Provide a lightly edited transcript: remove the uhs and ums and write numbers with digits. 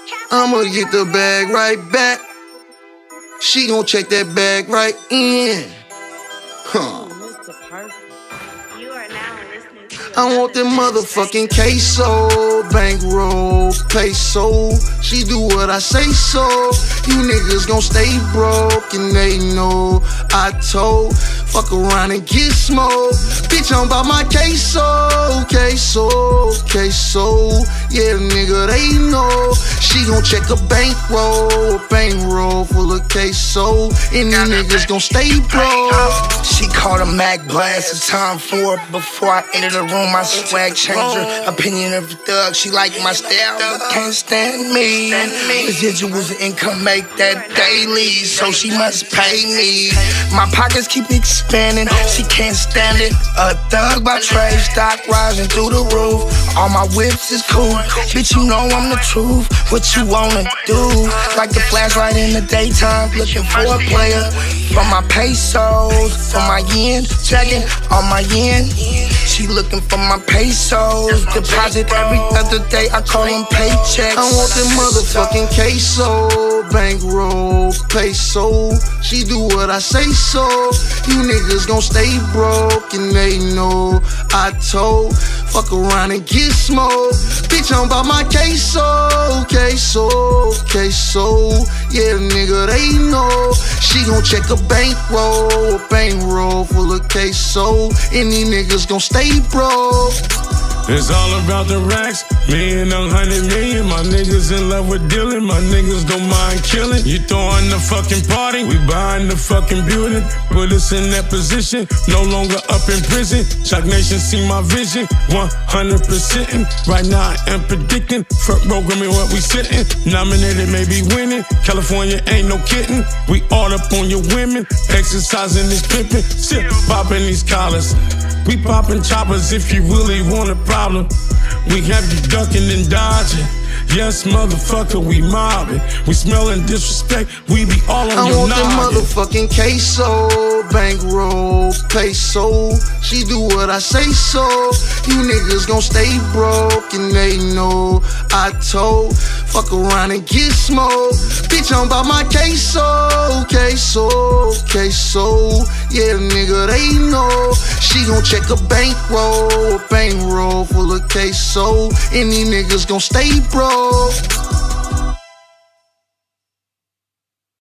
I'ma get the bag right back. She gon' check that bag right in. Huh. I want them motherfucking queso, bankroll, peso. She do what I say so. You niggas gon' stay broke and they know I told. Fuck around and get smoked. Bitch, I'm about my queso, queso, queso. Yeah, nigga, they know. She gon' check a bankroll full of queso. And these niggas gon' stay broke. She called a Mac blast, it's time for it. Before I enter the room, my swag changer. Opinion of the thug, she like my style, but can't stand me. Residuals of income make that daily, so she must pay me. My pockets keep expanding, she can't stand it. A thug by trade, stock rising through the roof. All my whips is cool, bitch, you know I'm the truth. What you wanna do? Like the flashlight in the daytime, looking for a player. For my pesos, for my yen, checking on my yen. She looking for my pesos. Deposit every other day, I call them paychecks. I want them motherfucking queso, bankroll, peso. She do what I say so. You niggas gon' stay broke and they know I told. Fuck around and get smoked. Bitch, I'm about my queso, queso, queso. Yeah, nigga, they know. She gon' check a bankroll full of queso. And these niggas gon' stay broke. It's all about the racks, me and 100 million. My niggas in love with dealing, my niggas don't mind killing. You throwing the fucking party, we buying the fucking building. Put us in that position, no longer up in prison. Shock Nation see my vision, 100%. Right now I am predicting, front programming what we sitting. Nominated, maybe winning, California ain't no kidding. We all up on your women, exercising this pimping. Still popping these collars. We poppin' choppers if you really want a problem. We have you ducking and dodging. Yes, motherfucker, we mobbing. We smellin' disrespect, we be all on your noggin. I want them motherfucking queso, bankroll, peso. She do what I say so. You niggas gon' stay broke and they know I told. Fuck around and get smoked. Bitch, I'm about my queso, queso, queso. Yeah, nigga, they know. She gon' check a bankroll full of queso. And these niggas gon' stay broke.